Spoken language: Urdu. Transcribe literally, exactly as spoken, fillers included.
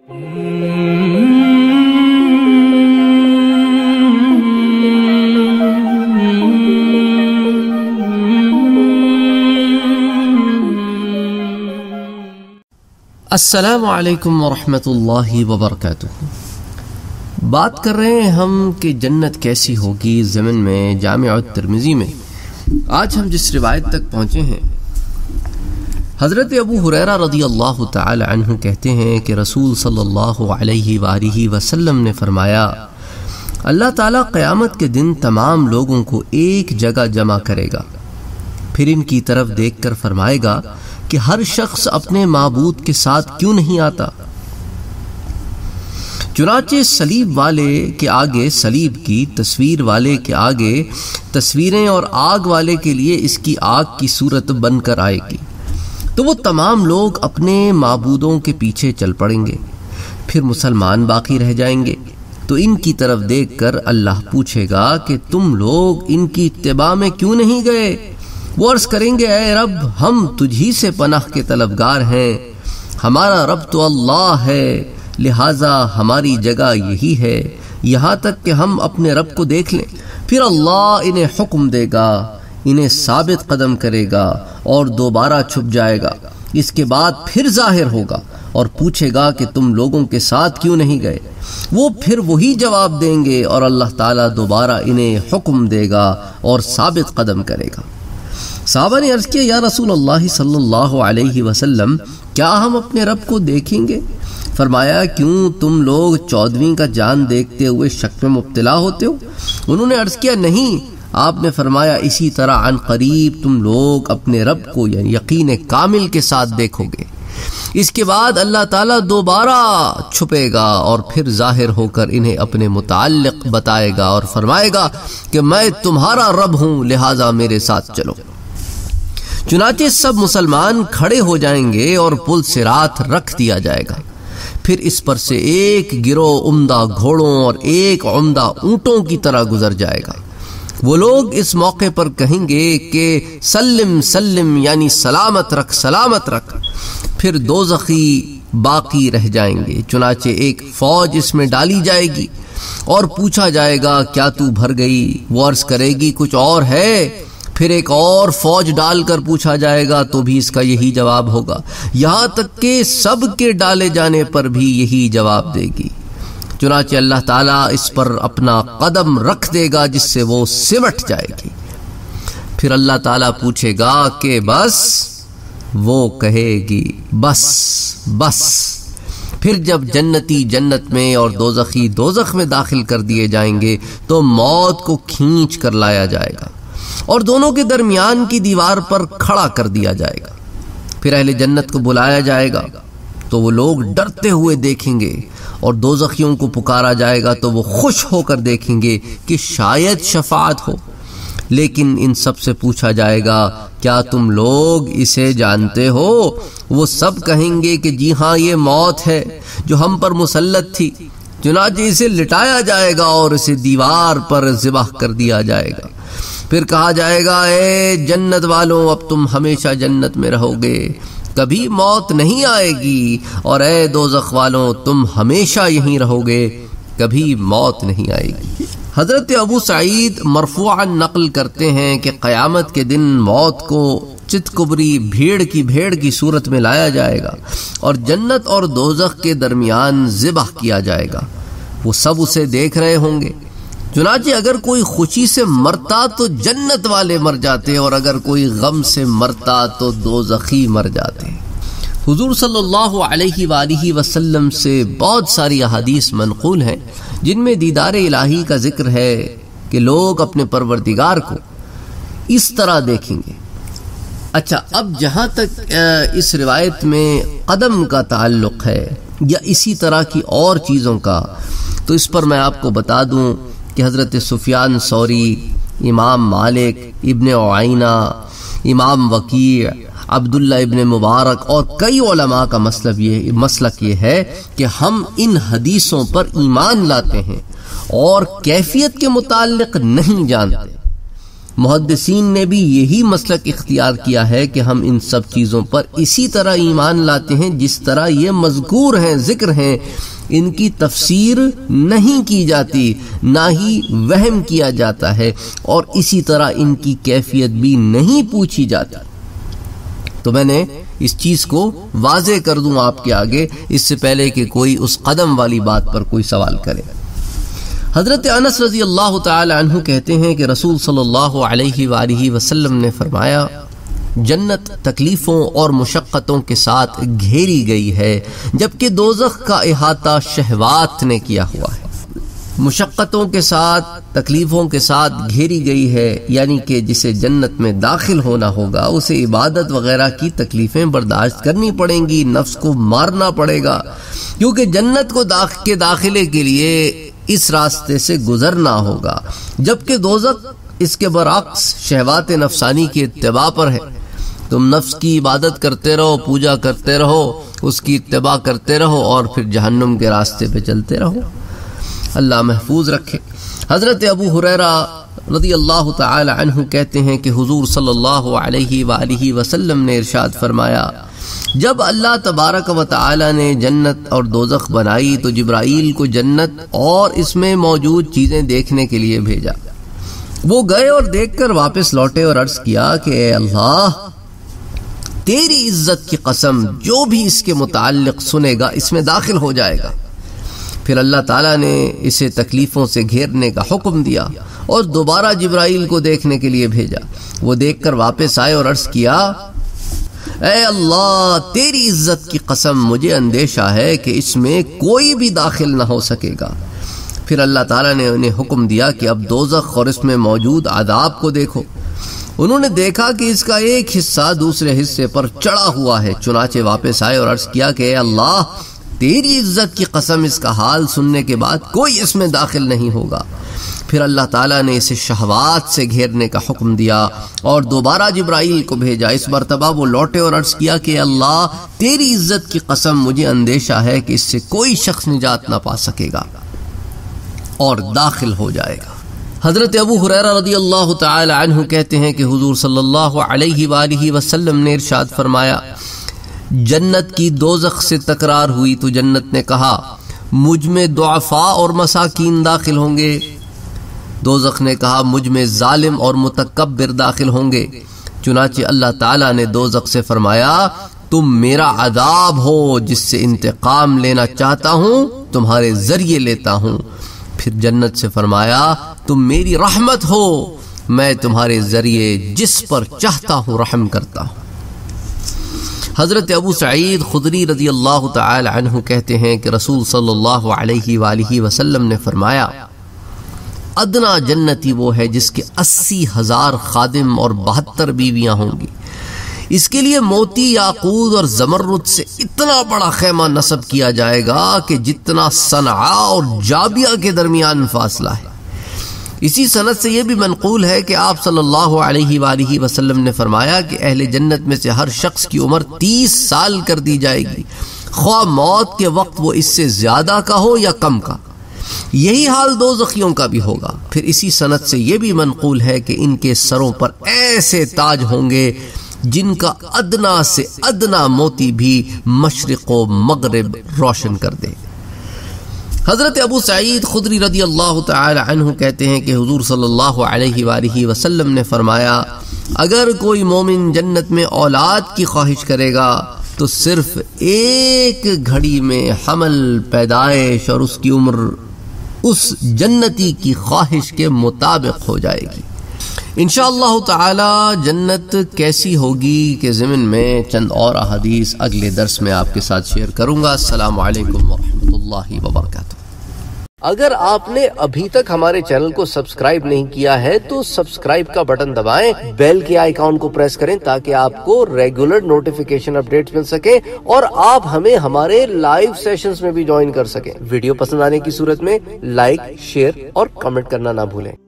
السلام علیکم ورحمۃ اللہ وبرکاتہ۔ بات کر رہے ہیں ہم کہ جنت کیسی ہوگی ضمن میں جامع الترمذی میں۔ آج ہم جس روایت تک پہنچے ہیں، حضرت ابو ہریرہ رضی اللہ تعالی عنہ کہتے ہیں کہ رسول صلی اللہ علیہ وآلہ وسلم نے فرمایا، اللہ تعالیٰ قیامت کے دن تمام لوگوں کو ایک جگہ جمع کرے گا، پھر ان کی طرف دیکھ کر فرمائے گا کہ ہر شخص اپنے معبود کے ساتھ کیوں نہیں آتا؟ چنانچہ صلیب والے کے آگے صلیب کی، تصویر والے کے آگے تصویریں، اور آگ والے کے لیے اس کی آگ کی صورت بن کر آئے گی، تو وہ تمام لوگ اپنے معبودوں کے پیچھے چل پڑیں گے، پھر مسلمان باقی رہ جائیں گے، تو ان کی طرف دیکھ کر اللہ پوچھے گا کہ تم لوگ ان کی اتباع میں کیوں نہیں گئے؟ وہ عرض کریں گے، اے رب، ہم تجھی سے پناہ کے طلبگار ہیں، ہمارا رب تو اللہ ہے، لہٰذا ہماری جگہ یہی ہے، یہاں تک کہ ہم اپنے رب کو دیکھ لیں۔ پھر اللہ انہیں حکم دے گا، انہیں ثابت قدم کرے گا اور دوبارہ چھپ جائے گا، اس کے بعد پھر ظاہر ہوگا اور پوچھے گا کہ تم لوگوں کے ساتھ کیوں نہیں گئے؟ وہ پھر وہی جواب دیں گے اور اللہ تعالیٰ دوبارہ انہیں حکم دے گا اور ثابت قدم کرے گا۔ صحابہ نے عرض کیا، یا رسول اللہ صلی اللہ علیہ وسلم، کیا ہم اپنے رب کو دیکھیں گے؟ فرمایا، کیوں تم لوگ چودھویں کا جان دیکھتے ہوئے شک میں مبتلا ہوتے ہو؟ انہوں نے عرض کیا، نہیں۔ آپ نے فرمایا، اسی طرح عن قریب تم لوگ اپنے رب کو یعنی یقین کامل کے ساتھ دیکھو گے، اس کے بعد اللہ تعالیٰ دوبارہ چھپے گا اور پھر ظاہر ہو کر انہیں اپنے متعلق بتائے گا اور فرمائے گا کہ میں تمہارا رب ہوں، لہٰذا میرے ساتھ چلو۔ چنانچہ سب مسلمان کھڑے ہو جائیں گے اور پل صراط رکھ دیا جائے گا، پھر اس پر سے ایک گروہ عمدہ گھوڑوں اور ایک عمدہ اونٹوں کی طرح گزر جائے گا۔ وہ لوگ اس موقع پر کہیں گے کہ سلم سلم، یعنی سلامت رکھ سلامت رکھ۔ پھر دوزخی باقی رہ جائیں گے، چنانچہ ایک فوج اس میں ڈالی جائے گی اور پوچھا جائے گا، کیا تو بھر گئی؟ وہ عرض کرے گی، کچھ اور ہے۔ پھر ایک اور فوج ڈال کر پوچھا جائے گا تو بھی اس کا یہی جواب ہوگا، یہاں تک کہ سب کے ڈالے جانے پر بھی یہی جواب دے گی۔ چنانچہ اللہ تعالیٰ اس پر اپنا قدم رکھ دے گا جس سے وہ سمٹ جائے گی۔ پھر اللہ تعالیٰ پوچھے گا کہ بس؟ وہ کہے گی، بس بس۔ پھر جب جنتی جنت میں اور دوزخی دوزخ میں داخل کر دیے جائیں گے تو موت کو کھینچ کر لایا جائے گا اور دونوں کے درمیان کی دیوار پر کھڑا کر دیا جائے گا۔ پھر اہل جنت کو بلایا جائے گا تو وہ لوگ ڈرتے ہوئے دیکھیں گے، اور دوزخیوں کو پکارا جائے گا تو وہ خوش ہو کر دیکھیں گے کہ شاید شفاعت ہو۔ لیکن ان سب سے پوچھا جائے گا، کیا تم لوگ اسے جانتے ہو؟ وہ سب کہیں گے کہ جی ہاں، یہ موت ہے جو ہم پر مسلط تھی۔ چنانچہ اسے لٹایا جائے گا اور اسے دیوار پر ذبح کر دیا جائے گا۔ پھر کہا جائے گا، اے جنت والوں، اب تم ہمیشہ جنت میں رہو گے، کبھی موت نہیں آئے گی، اور اے دوزخ والوں، تم ہمیشہ یہیں رہو گے، کبھی موت نہیں آئے گی۔ حضرت ابو سعید مرفوعا نقل کرتے ہیں کہ قیامت کے دن موت کو چتکبری بھیڑ کی بھیڑ کی صورت میں لایا جائے گا اور جنت اور دوزخ کے درمیان ذبح کیا جائے گا۔ وہ سب اسے دیکھ رہے ہوں گے۔ چنانچہ اگر کوئی خوشی سے مرتا تو جنت والے مر جاتے، اور اگر کوئی غم سے مرتا تو دوزخی مر جاتے۔ حضور صلی اللہ علیہ وآلہ وسلم سے بہت ساری احادیث منقول ہیں جن میں دیدار الہی کا ذکر ہے کہ لوگ اپنے پروردگار کو اس طرح دیکھیں گے۔ اچھا، اب جہاں تک اس روایت میں قدم کا تعلق ہے یا اسی طرح کی اور چیزوں کا، تو اس پر میں آپ کو بتا دوں کہ حضرت سفیان ثوری، امام مالک، ابن عیینہ، امام وکیع، عبداللہ ابن مبارک اور کئی علماء کا مسلک یہ مسلک یہ ہے کہ ہم ان حدیثوں پر ایمان لاتے ہیں اور کیفیت کے متعلق نہیں جانتے۔ محدثین نے بھی یہی مسلک اختیار کیا ہے کہ ہم ان سب چیزوں پر اسی طرح ایمان لاتے ہیں جس طرح یہ مذکور ہیں، ذکر ہیں، ان کی تفسیر نہیں کی جاتی، نہ ہی وہم کیا جاتا ہے، اور اسی طرح ان کی کیفیت بھی نہیں پوچھی جاتی۔ تو میں نے اس چیز کو واضح کر دوں آپ کے آگے، اس سے پہلے کہ کوئی اس قدم والی بات پر کوئی سوال کرے۔ حضرت انس رضی اللہ تعالی عنہ کہتے ہیں کہ رسول صلی اللہ علیہ وآلہ وسلم نے فرمایا، جنت تکلیفوں اور مشقتوں کے ساتھ گھیری گئی ہے، جبکہ دوزخ کا احاطہ شہوات نے کیا ہوا ہے۔ مشقتوں کے ساتھ، تکلیفوں کے ساتھ گھیری گئی ہے، یعنی کہ جسے جنت میں داخل ہونا ہوگا اسے عبادت وغیرہ کی تکلیفیں برداشت کرنی پڑیں گی، نفس کو مارنا پڑے گا، کیونکہ جنت کو داخ کے داخلے کے لیے اس راستے سے گزرنا ہوگا، جبکہ دوزخ اس کے برعکس شہوات نفسانی کی اتباع پر ہے۔ تم نفس کی عبادت کرتے رہو، پوجا کرتے رہو، اس کی اتباع کرتے رہو، اور پھر جہنم کے راستے پہ چلتے رہو۔ اللہ محفوظ رکھے۔ حضرت ابو ہریرہ رضی اللہ تعالی عنہ کہتے ہیں کہ حضور صلی اللہ علیہ وآلہ وسلم نے ارشاد فرمایا، جب اللہ تبارک و تعالی نے جنت اور دوزخ بنائی تو جبرائیل کو جنت اور اس میں موجود چیزیں دیکھنے کے لیے بھیجا۔ وہ گئے اور دیکھ کر واپس لوٹے اور عرض کیا کہ اے اللہ، تیری عزت کی قسم، جو بھی اس کے متعلق سنے گا اس میں داخل ہو جائے گا۔ پھر اللہ تعالیٰ نے اسے تکلیفوں سے گھیرنے کا حکم دیا اور دوبارہ جبرائیل کو دیکھنے کے لیے بھیجا۔ وہ دیکھ کر واپس آئے اور عرض کیا، اے اللہ، تیری عزت کی قسم، مجھے اندیشہ ہے کہ اس میں کوئی بھی داخل نہ ہو سکے گا۔ پھر اللہ تعالیٰ نے انہیں حکم دیا کہ اب دوزخ اور اس میں موجود عذاب کو دیکھو۔ انہوں نے دیکھا کہ اس کا ایک حصہ دوسرے حصے پر چڑھا ہوا ہے، چنانچہ واپس آئے اور عرض کیا کہ اے اللہ، تیری عزت کی قسم، اس کا حال سننے کے بعد کوئی اس میں داخل نہیں ہوگا۔ پھر اللہ تعالیٰ نے اسے شہوات سے گھیرنے کا حکم دیا اور دوبارہ جبرائیل کو بھیجا۔ اس مرتبہ وہ لوٹے اور عرض کیا کہ اللہ، تیری عزت کی قسم، مجھے اندیشہ ہے کہ اس سے کوئی شخص نجات نہ پا سکے گا اور داخل ہو جائے گا۔ حضرت ابو ہریرہ رضی اللہ تعالی عنہ کہتے ہیں کہ حضور صلی اللہ علیہ وآلہ وسلم نے ارشاد فرمایا، جنت کی دوزخ سے تکرار ہوئی تو جنت نے کہا، مجھ میں ضعفاء اور مساکین داخل ہوں گے۔ دوزخ نے کہا، مجھ میں ظالم اور متکبر داخل ہوں گے۔ چنانچہ اللہ تعالیٰ نے دوزخ سے فرمایا، تم میرا عذاب ہو جس سے انتقام لینا چاہتا ہوں، تمہارے ذریعے لیتا ہوں۔ پھر جنت سے فرمایا، تم میری رحمت ہو، میں تمہارے ذریعے جس پر چاہتا ہوں رحم کرتا ہوں۔ حضرت ابو سعید خدری رضی اللہ تعالی عنہ کہتے ہیں کہ رسول صلی اللہ علیہ وآلہ وسلم نے فرمایا، ادنا جنتی وہ ہے جس کے اسی ہزار خادم اور بہتر بیویاں ہوں گی۔ اس کے لیے موتی، یاقوت اور زمرد سے اتنا بڑا خیمہ نصب کیا جائے گا کہ جتنا صنعاء اور جابیہ کے درمیان فاصلہ ہے۔ اسی سند سے یہ بھی منقول ہے کہ آپ صلی اللہ علیہ وآلہ وسلم نے فرمایا کہ اہل جنت میں سے ہر شخص کی عمر تیس سال کر دی جائے گی، خواہ موت کے وقت وہ اس سے زیادہ کا ہو یا کم کا۔ یہی حال دوزخیوں کا بھی ہوگا۔ پھر اسی سند سے یہ بھی منقول ہے کہ ان کے سروں پر ایسے تاج ہوں گے جن کا ادنا سے ادنا موتی بھی مشرق و مغرب روشن کر دے۔ حضرت ابو سعید خدری رضی اللہ تعالی عنہ کہتے ہیں کہ حضور صلی اللہ علیہ وآلہ وسلم نے فرمایا، اگر کوئی مومن جنت میں اولاد کی خواہش کرے گا تو صرف ایک گھڑی میں حمل، پیدائش اور اس کی عمر اس جنتی کی خواہش کے مطابق ہو جائے گی۔ انشاءاللہ تعالی جنت کیسی ہوگی کے ضمن میں چند اور احادیث اگلے درس میں آپ کے ساتھ شیئر کروں گا۔ السلام علیکم ورحمۃ اللہ وبرکاتہ۔ اگر آپ نے ابھی تک ہمارے چینل کو سبسکرائب نہیں کیا ہے تو سبسکرائب کا بٹن دبائیں، بیل کے آئیکن کو پریس کریں تاکہ آپ کو ریگولر نوٹیفیکیشن اپڈیٹس مل سکے اور آپ ہمیں ہمارے لائیو سیشنز میں بھی جوائن کر سکیں۔ ویڈیو پسند آنے کی صورت میں لائک، شیئر اور کمنٹ کرنا نہ بھولیں۔